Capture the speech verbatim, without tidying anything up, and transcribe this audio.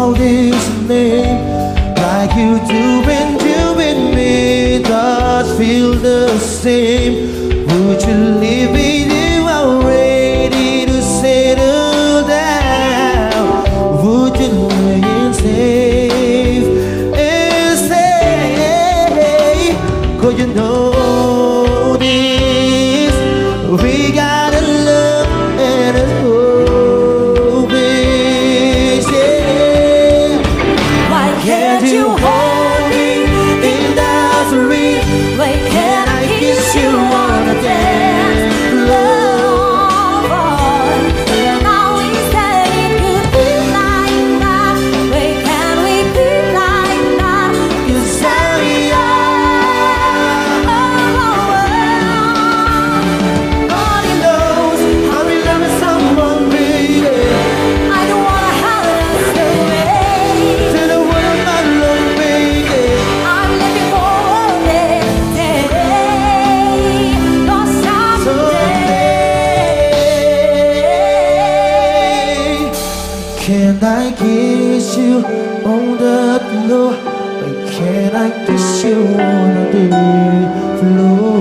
call his name like you do when you and me does feel the same. Would you leave me if I'm ready to settle down? Would you remain safe and stay? 'Cause you know this, we got a love and a hope, yeah. Why can't you hold me in the street? Why can't I kiss you on the dance floor? Now we said it could be like that. Why can't we be like that? 'Cause I am Nobody knows how we love someone, baby. I don't wanna have us away. To the world of my love, baby. I'm living for one day, not someday. Can I kiss you on the floor? Can I kiss you on the floor?